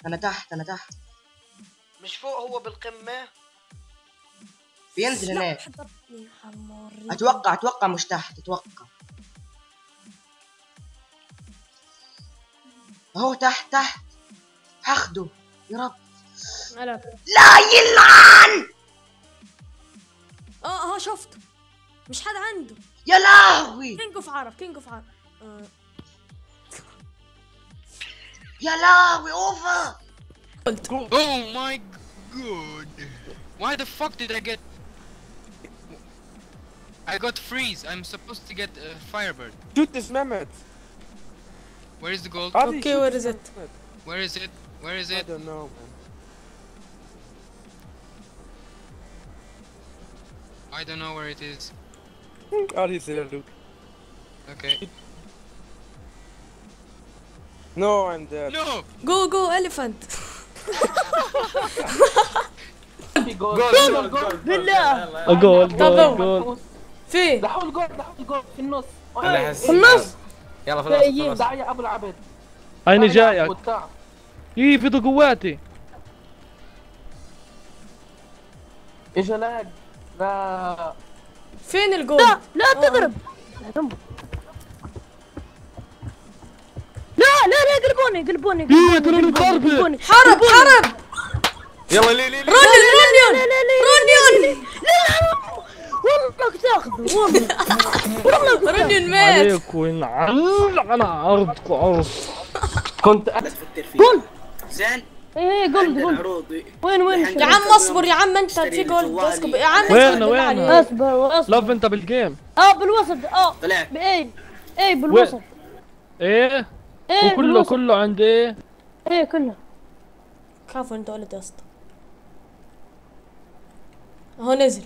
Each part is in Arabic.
انا تحت انا تحت. مش فوق هو بالقمة؟ بينزل لا، هناك. حضرتني حمار. اتوقع مش تحت، اتوقع اهو تحت تحت. هاخده يا رب. لا لا يلعن. اه شفته، مش حد عنده. يا لهوي كينج اوف عرب، كينج اوف عرب. يا لهوي اوفر. Oh my god! Why the fuck did I get? I got freeze. I'm supposed to get Firebird. Shoot this mammoth. Where is the gold? Adi, Okay, shoot where this is it? mammoth. Where is it? Where is I it? don't know, man. I don't know where it is. Adi's there, Luke. Okay. No, I'm dead. No! جو elephant. بالله جول طب جول. فين؟ دحوا الجول في النص في النص. يلا خلاص. دعي ابو العبد. هيني جايك. والتعب. يفيدوا قواتي. اجا لاج. لا فين الجول؟ لا تضرب. لا قلبوني ايه ترى ضربة. حرب. يلا ليه رونيون. والله تاخذه والله رونيون مات. عليك وينعل على عرضك عرض. كنت قول زين ايه قول وين يا عم اصبر يا عم، انت في جول اسكب يا عم. وين اصبر لف انت بالجيم. بالوسط طلعت. ايه بالوسط. ايه بالوسط. كله عندي. ايه كله. كفو انت ولد يا اسطى. اهو نزل.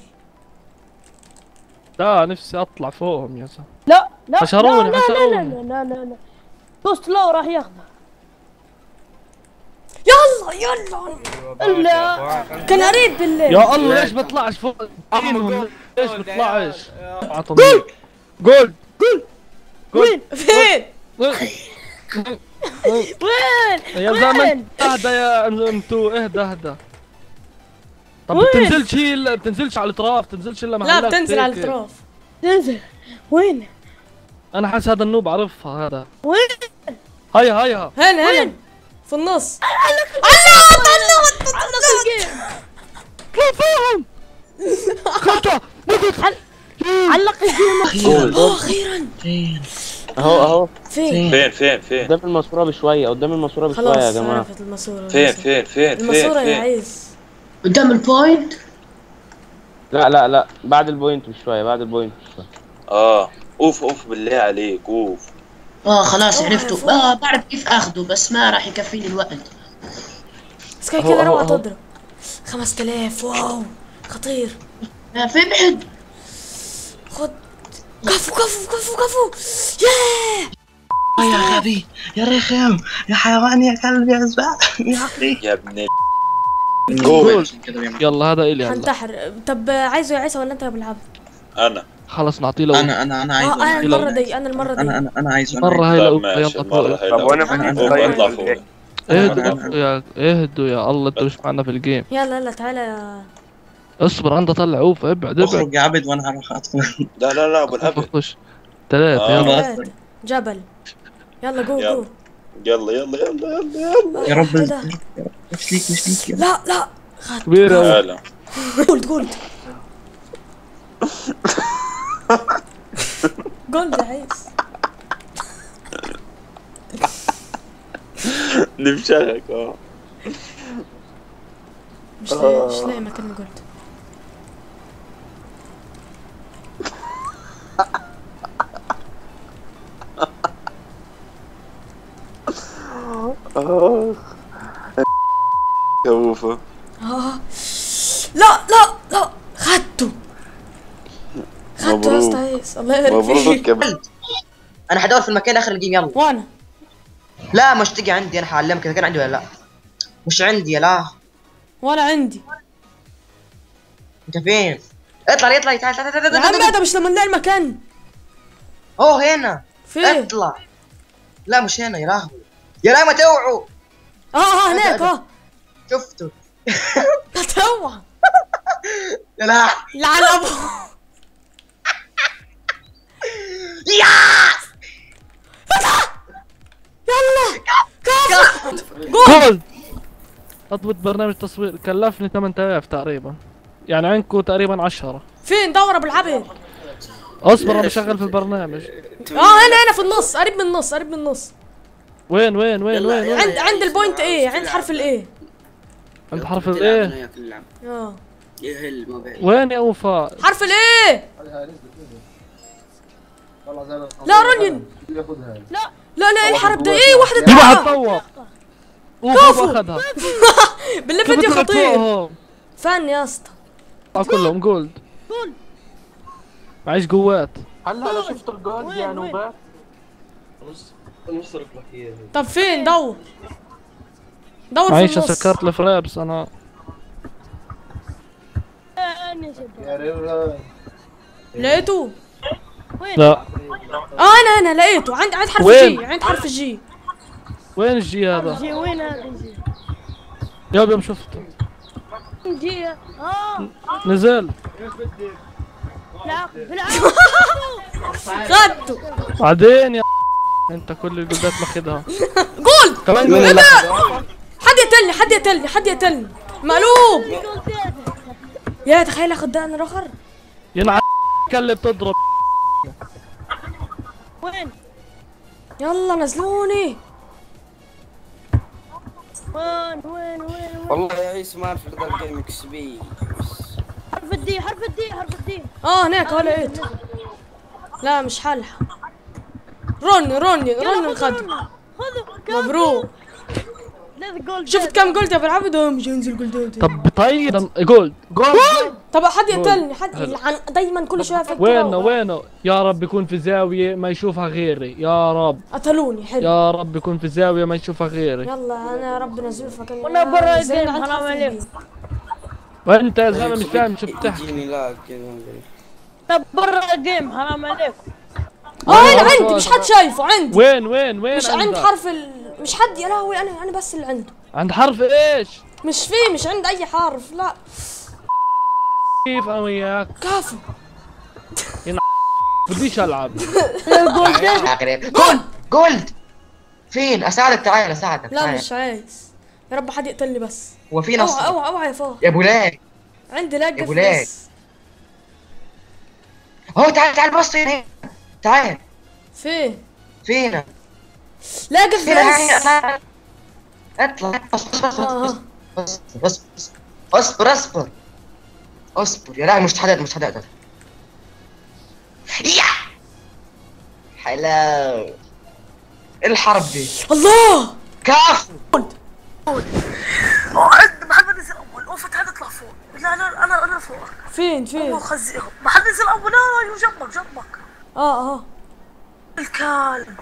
لا نفسي اطلع فوقهم يا زلمه. لا حشروني. لا بوست لو راح ياخذه. يلا الا كان اريد بالله. يا الله ليش بطلعش فوق؟ ليش بطلعش؟ جول وين فين؟ يا زلمه اهدى يا انتو، اهدى. طب بتنزلش على الاطراف، بتنزلش الا لا بتنزل على الاطراف. تنزل وين؟ انا حاسس هذا النوب عرفها هذا. وين؟ هيا هنا في النص. كيفهم؟ خطأ. علق الجيم. اخيرا. اهو فين؟ فين قدام الماسوره بشويه، قدام الماسوره بشويه يا جماعه. عرفت الماسوره. فين الماسوره يا عيس. قدام البوينت. لا بعد البوينت بشويه، اوف بالله عليك اوف. خلاص عرفته. بعرف كيف اخذه بس ما راح يكفيني الوقت. سكاي كده روعة تضرب 5000. واو خطير. في بعد. خد كفو. يا غبي يا رخم يا حيوان يا كلب يا زبال يا اخي يا ابن جول. يلا هذا الي. هنتحر. طب عايزه يا عيسى ولا انت يا ابو العبد؟ انا خلص نعطيه له. انا عايز. انا المره دي انا عايز مرة هاي لو ماشي يلا المره هاي. طب وانا اطلع فوق. اهدوا يا الله، انتوا مش معنا في الجيم. يلا تعالى يا اصبر عندي اطلع. اوف ابعد اخرج يا عبد وانا هروح ادخل. لا ابو الهبل. خش 3 يلا. جبل. يلا جو يلا يا رب. إيه ده؟ مش ليك لا كبيرة. تعالى جولد جولد يا عيس. نفشخك مش لاقي مكان جولد. كوفه. لا خدته يا اسطى عيس. الله يبارك فيك. مبروك. انا حدور في المكان اخر الجيم. يلا. وانا لا مش تجي عندي. انا حعلمك اذا كان عندي ولا لا. مش عندي. لا ولا عندي. انت فين؟ اطلع تعال يا عم ده مش لما نلاقي المكان. هنا فين؟ اطلع. لا مش هنا يا لهوي. يا لا ما توعوا. هناك شفته. لا تروح. يا لا لعن ابو. يلا كفو. جول. اضبط برنامج تصوير كلفني 8000 تقريبا، يعني عندكم تقريبا 10. فين دور ابو العبد؟ اصبر انا بشغل في البرنامج. هنا في النص، قريب من النص، قريب من النص. وين عند البوينت ايه، عند حرف الايه. عند حرف الايه. وين يا وفاء؟ حرف الايه. لا رونين. لا ايه الحرب ده؟ ايه واحدة دي واحد طوق. كفو اخذها. بالله فيديو خطير. فن يا اسطى. كلهم جولد. معيش قوات. هلا شفت الجولد يا نوبات؟ طب فين؟ دور في معيش النص. سكرت الفريبس انا. لقيته؟ لا انا لقيته عند حرف وين؟ جي، عند حرف جي. وين الجي هذا؟ جي وين هذا جي؟ يوم شفته جي نزل. لا بالعكس. خدته. بعدين يا انت كل الجولدات ماخذها. جول. كمان ايه ده؟ حد يقتلني مقلوب. يا تخيل اخد دقن الاخر. ينعم اللي بتضرب. وين؟ يلا نزلوني. وين والله يا عيسى ما اعرف ذا الجيم اكسبي. حرف الدي. هناك لقيته. لا مش حلحة. روني خد. مبروك. شفت كم جولد يا ابو العبد؟ مش هينزل جولدات. طب طيب جولد. طب حد يقتلني، حد يلعن دايما كل شويه فكر. وينه يا رب يكون في زاوية ما يشوفها غيري يا رب. قتلوني. حلو يا رب يكون في زاوية ما يشوفها غيري. يلا انا يا رب نزل في مكان. وانا برا الجيم حرام عليك. وانت يا زلمة مش فاهم شو بتحكي. يجيني لا كذا. طب برا الجيم حرام عليك. انا عندي، مش حد شايفه عندي. وين مش عند حرف مش حد. يا لهوي انا بس اللي عنده. عند حرف ايش؟ مش عند اي حرف. لا كيف انا وياك؟ كفو. بديش العب. جولد فين؟ اساعدك، تعال اساعدك. لا مش عايز. يا رب حد يقتلني بس. هو في نص. اوعى يا فار. يا ابو لاج. عندي لاج يا ابو لاج. بس. تعال بص هنا. تعال. فين؟ لاج في بس. اطلع. اصبر يا لا. مش حدا. يا حلاوة الحرب دي. الله كفو. عند محمد نزل اول. اوف تعال اطلع فوق. لا انا فوق. فين؟ خزيهم. محمد نزل اول. لا جنبك. الكلب.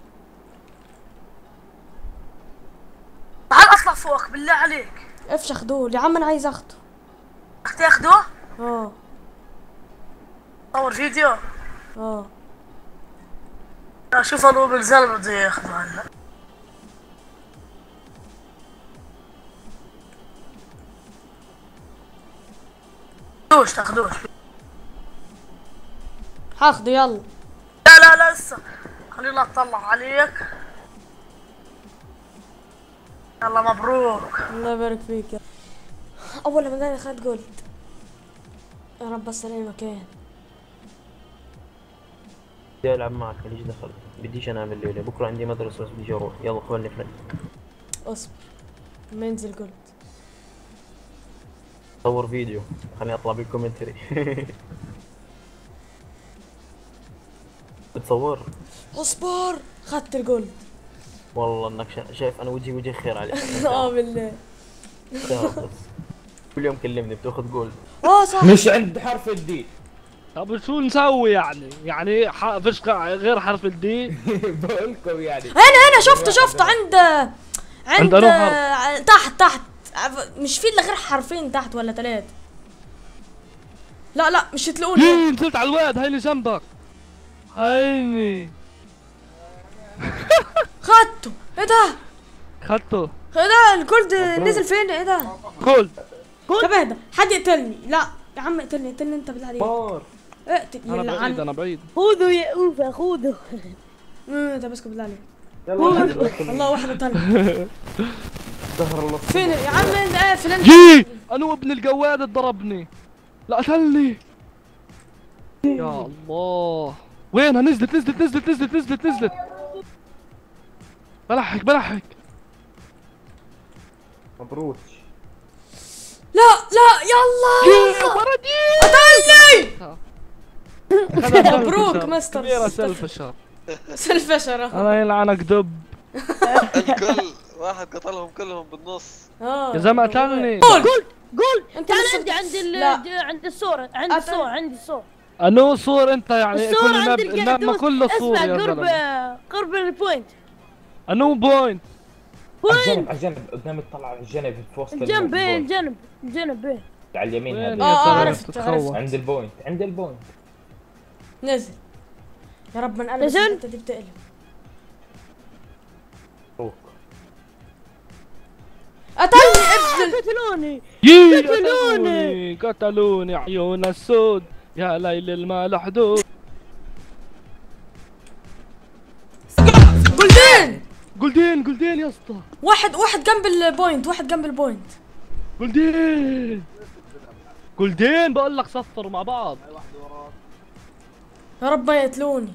تعال اطلع فوق بالله عليك. افشخ دول يا عم، انا عايز اخده. تاخده؟ صور فيديو؟ لا شوف انا بالزلمه بده ياخده هلا. تاخدوش. هاخده يلا. لا لسه. خلينا اطلع عليك. يلا مبروك. الله يبارك فيك. يا اول ما جاني خد جولد. يا رب بس الاقي مكان. بدي العب معك. ليش دخل؟ بديش انام الليله، بكره عندي مدرسه بس بدي اروح. يلا خلني فرد. اصبر ما ينزل جولد. صور فيديو خليني اطلع بالكومنتري. بتصور؟ اصبر. خدت الجولد. والله انك شايف انا وجهي خير عليك. بالله. كل يوم كلمني بتاخذ جولد. صح. مش عند حرف الدي. طب شو نسوي يعني فيش غير حرف الدي. بقولكم يعني. انا شفته عند تحت. مش في الا غير حرفين تحت ولا 3. لا مش تلاقوني. نزلت على الواد. هيني جنبك. هيني. خدته. ايه ده؟ خدته. ايه ده الجولد نزل فين؟ ايه ده؟ جولد. طب اهدى، حد يقتلني. لا يا عم اقتلني انت بالله عليك. اقتل انا بعيد انا بعيد. خذوا يا اوفا خذوا. طب اسكت بالله عليك. يلا الله واحد قتلني. ظهر الله. فين يا عم انت؟ فين انت؟ جي انا ابن الجواد ضربني. لا قتلني. يا الله وينها؟ نزلت. بلحق. مبروك. لا يلا قتلني. مبروك مستر. كبيرة سلفشر. سلفشر. انا يلعنك دب. الكل واحد قتلهم كلهم بالنص. يا زلمة قتلني. قول انت تعال لسه عند الصورة عندي الصورة انو صور انت يعني الصورة كل عند الماب ما كله صور اسمع يا زلمة. قرب البوينت. انو بوينت. على الجنب قدام الطلعة على الجنب في وسط الجنب الجنب على اليمين وين هذا. يا عرفت. تتخوف. عند البوينت. نزل. يا رب من قلب نزل. انت دي بتقلب. فوق. قتلني ابن قتلوني عيون السود يا ليل المالحدود. جولدين يا اسطى. واحد جنب البوينت. جولدين بقول لك صفروا مع بعض. يا رب ما يقتلوني.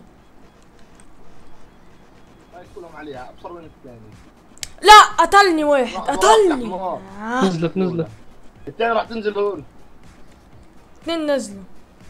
كلهم عليها ابصر من الثاني. لا قتلني واحد قتلني. نزلت. الثاني راح تنزل هون. 2 نزلوا.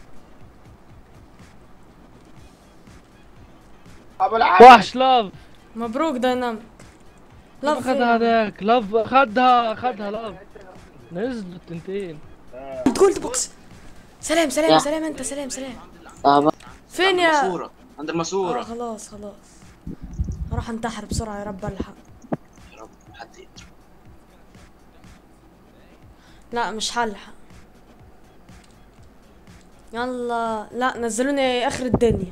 ابو العالم. وحش لاف. مبروك دايناميك. لاف اخذها هذاك لاف اخذها لاف. نزلوا التنتين. جولد بوكس. سلام انت سلام. فين يا؟ عند الماسورة. خلاص هروح انتحر بسرعة يا رب الحق. يا رب ما حد يقتل. لا مش هلحق. يلا لا نزلوني اخر الدنيا.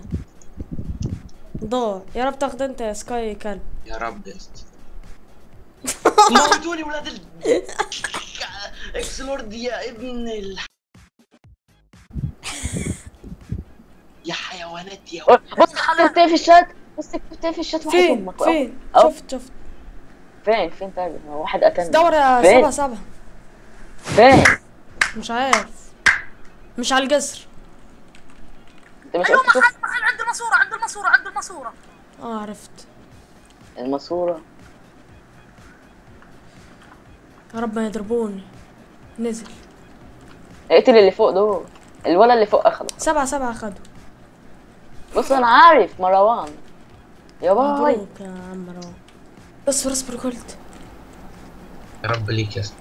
ضاع. يا رب تاخد انت يا سكاي كلب. يا رب يا اسطى. موتوني ولاد اكسلورد يا ابن يا حيوانات يا بص كتبت ايه في الشات. فين شفت فين تاني واحد قتلني. دور يا سبعة. فين؟ مش عارف. مش على الجسر. انت مش ايوه قلت شوف عند الماسورة. عرفت. الماسورة. يا رب ما يضربوني. نزل. اقتل اللي فوق دول. الولد اللي فوق اخده. 7 اخدوا. بص انا عارف مروان. يا باي. مبروك يا عم مروان. اصبر قلت. يا رب ليك يا اسطى.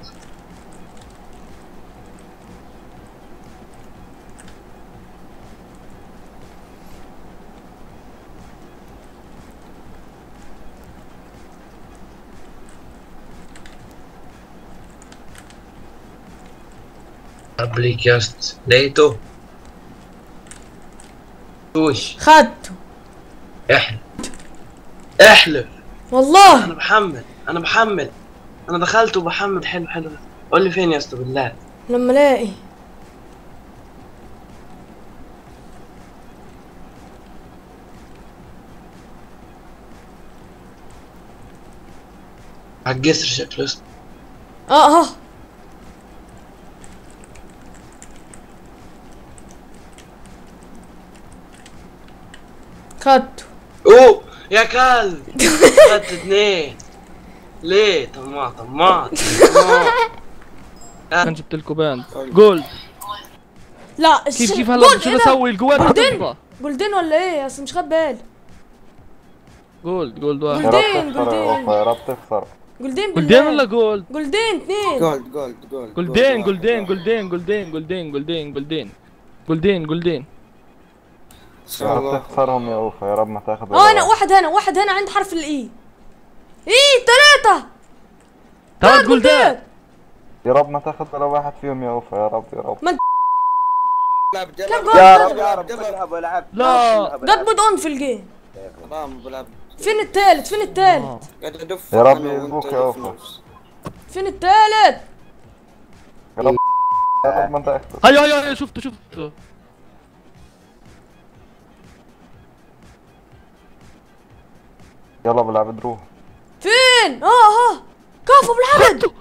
رب ليك يا اسطى. لقيته. وش خدته. احلف والله. انا بحمل. انا دخلت وبحمل. حلو. قول لي فين يا اسطى بالله. لما الاقي. على الجسر شكله اسطى. خدته. اوه يا كلب. خدت 2. ليه؟ طماط. كان جبت لكم باند. جولد. لا كيف هلا شو بسوي؟ القوات حتفضى. جولدين ولا ايه؟ اصل مش خد بالي. جولد واحد. جولدين يا رب تخسر. جولدين ولا جولد؟ جولدين 2. جولدين. يا رب تخسرهم يا اوفا. يا رب ما تاخذ. انا واحد هنا عند حرف الاي. 3 جولدين. يا رب ما تاخذ ولا واحد فيهم يا اوفا. يا رب ما يا رب العب. لا جت بود اون في الجيم. تمام بلعب. فين التالت؟ فين التالت؟ قاعد ادف يا رب أنا وأنت يلقوك يا ادف اوفا. نفس. فين التالت؟ يا رب يا رب ما انت اكتب. هيا شفته يلا ابو العبد روح. فين؟ ها كفو بالعبد.